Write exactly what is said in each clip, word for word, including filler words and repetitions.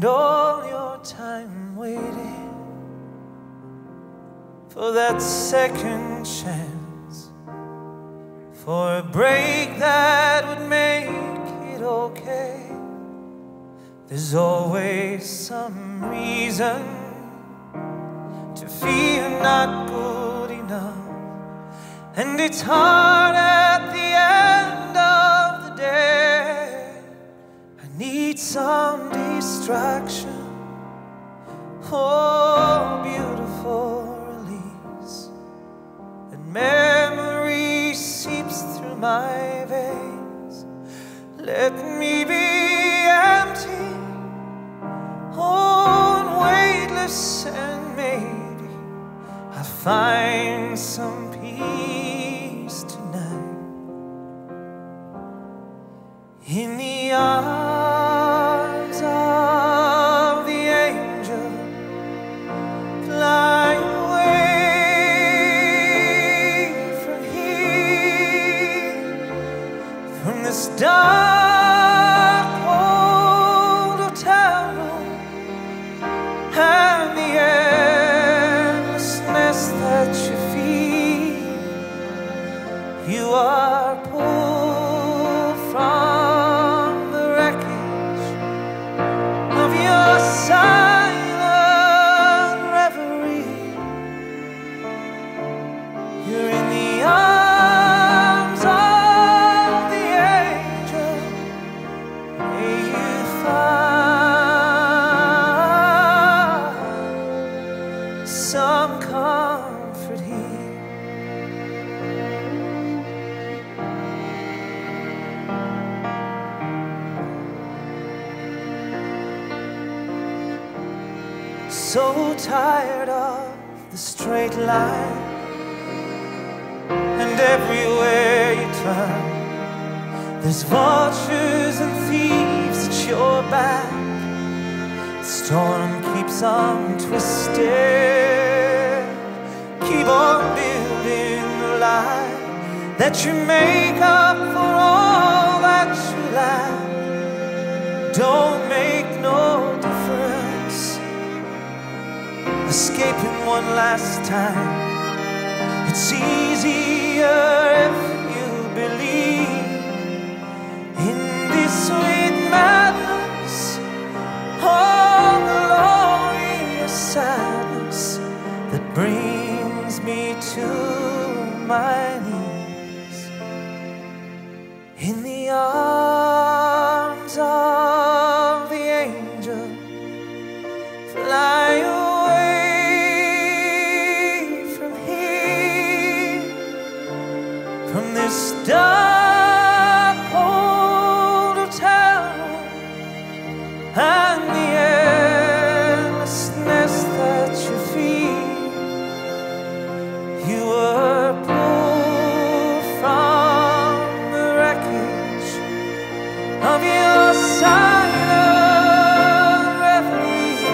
spend all your time waiting for that second chance, for a break that would make it okay. There's always some reason to feel not good enough, and it's hard at the end of the day. I need some distraction, oh, beautiful release. And memory seeps through my veins. Let me be empty, oh, and weightless, and maybe I'll find some peace tonight in the arms of the angel. Fly away from here, from this dark old hotel room and the endlessness that you feel. You are pulled from the wreckage of your silent reverie. You're in the arms of the angel. May you find some comfort here. So tired of the straight line, and everywhere you turn there's vultures and thieves at your back. The storm keeps on twisting. Keep on building the life that you make up for all that you lack. Don't make no difference escaping one last time. It's easier if you believe in this sweet madness, all the glorious sadness that brings me to my knees in the arms of the angel. Fly away from here, from this dark old hotel room and the endlessness that you feel. You were pulled from the wreckage of your silent reverie.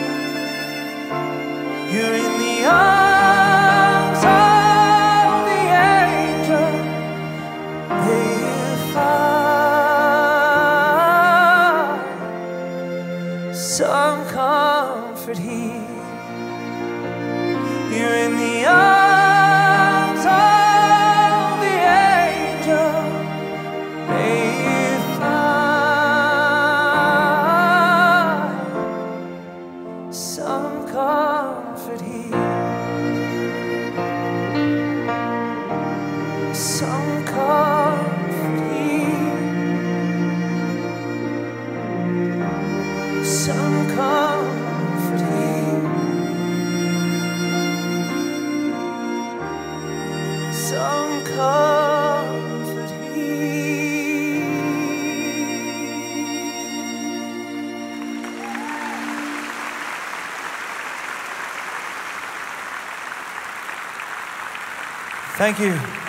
You're in the arms of the angel. May you find some comfort here. You're in the arms of the angel. May you find some comfort here. Some comfort here. Some comfort here. Some comfort here. Thank you.